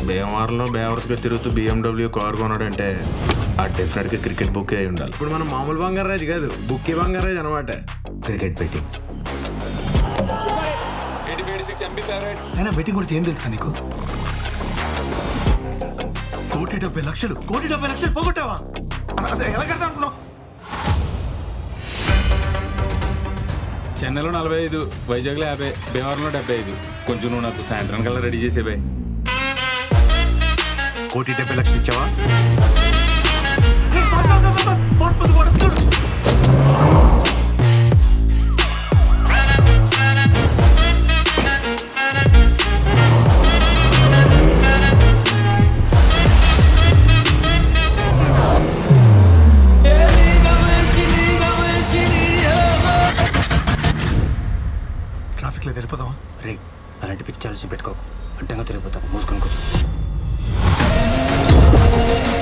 భీమవరంలో బేవర్స్గా తిరుగుతూ BMW car కొన్నాడంటే ఆ డెఫినెట్గా క్రికెట్ బుక్ అయి ఉండాలి. ఇప్పుడు మనం మామూలు బంగారాజు కాదు, బుక్కి బంగారాజు అనమాట. క్రికెట్ బెట్టింగ్ అయినా బెట్టింగ్ గురించి ఏం తెలుసా నీకు? 1,70,00,000 1,70,00,000 పోగొట్టావా? అసలు ఎలా కడతా అనుకున్నావు? చెన్నైలో 45, వైజాగ్లో 50, భీమవరంలో 75. కొంచెం నువ్వు నాకు సాయంత్రం కల్లా రెడీ చేసేవే. 1,70,00,000 ఇచ్చావా? ట్రాఫిక్లో వెళ్ళిపోదామా? రే అలాంటి పిచ్చి ఆలోచన పెట్టుకోకు. అడ్డంగా తిరిగిపోతాం. మూసుకొని కూర్చో.